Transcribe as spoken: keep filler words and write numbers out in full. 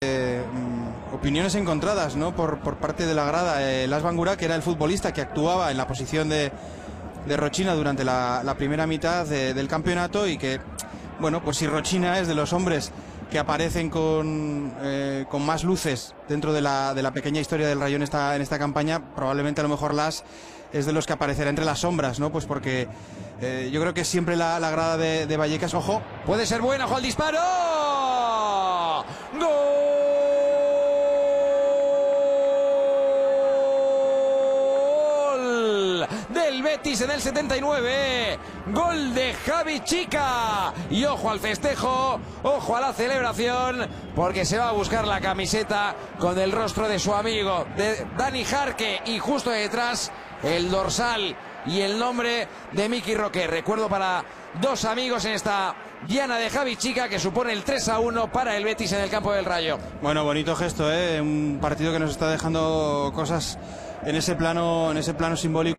Eh, mm, opiniones encontradas, ¿no? Por, por parte de la grada. Eh, Las Bangura, que era el futbolista que actuaba en la posición de, de Rochina durante la, la primera mitad de, del campeonato, y que, bueno, pues si Rochina es de los hombres que aparecen con, eh, con más luces dentro de la, de la pequeña historia del Rayón esta, en esta campaña, probablemente a lo mejor Las es de los que aparecerá entre las sombras, ¿no? Pues porque eh, yo creo que siempre la, la grada de, de Vallecas, ojo, puede ser buena, ojo al disparo. ¡Gol! Del Betis en el setenta y nueve. Gol de Javi Chica. Y ojo al festejo, ojo a la celebración, porque se va a buscar la camiseta con el rostro de su amigo, de Dani Jarque, y justo detrás el dorsal y el nombre de Miki Roque. Recuerdo para dos amigos en esta diana de Javi Chica, que supone el tres a uno para el Betis en el campo del Rayo. Bueno, bonito gesto, ¿eh? Un partido que nos está dejando cosas en ese plano, en ese plano simbólico.